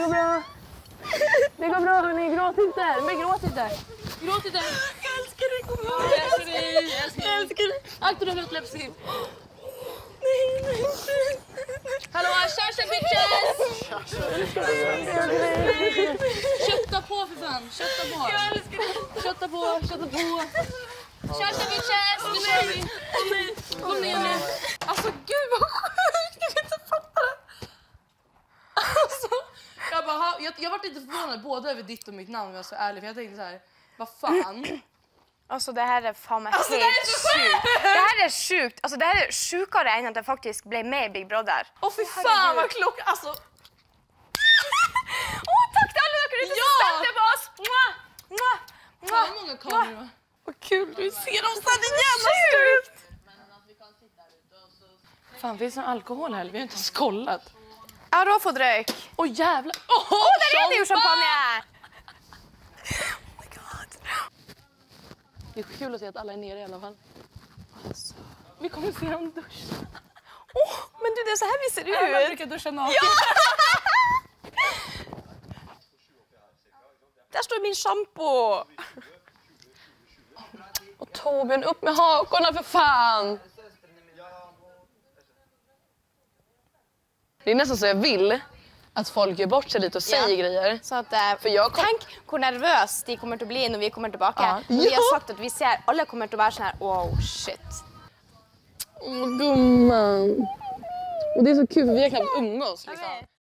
går bra. Det går bra, hörni. Gråt inte. Men gråt inte. Gråt inte. Jag älskar dig, kom ihåg. Jag älskar dig. Jag älskar dig. Akta dig för att läppstift. Nej. Hallå, tja bitches! Kötta på för fan. Kötta på. Jag älskar dig. Kötta på. Tja bitches! Nu kör vi. Kom ner nu. Alltså gud vad sjukt. Jag kan inte fatta det. Alltså, jag var lite förvånad både över ditt och mitt namn om jag så ärlig. För jag tänkte så här, vad fan? Alltså det här är fan mig Alltså, helt det här är så sjukt. Det här är sjukt. Alltså det här är sjukare än att jag faktiskt blev med i Big Brother. Åh fy fan vad klok. Alltså. Tack till alla dere som stötte på oss. Fan, hur många kameror? Vad kul du ser dem sen igen. Sjukt. Fan, finns det någon alkohol här? Vi har inte ens kollat. Ja, då får dröjk. Åh jävlar. Där är det ju champagne. Oh my god. Det är kul att se att alla är nere i alla fall. Alltså, vi kommer se en dusch. Men du, det är så här vi ser Jag ut. brukar duscha naken. Där står min shampoo. Och Torbjörn, upp med hakorna för fan! Det är nästan så jag vill att folk gör bort sig lite och säger grejer. Så att, För jag tänk hur nervös de kommer att bli när vi kommer tillbaka. Ja. Och vi har sagt att vi ser, alla kommer att vara så här, wow, shit. Åh, gumman. Och det är så kul, för vi har knappt umgås liksom.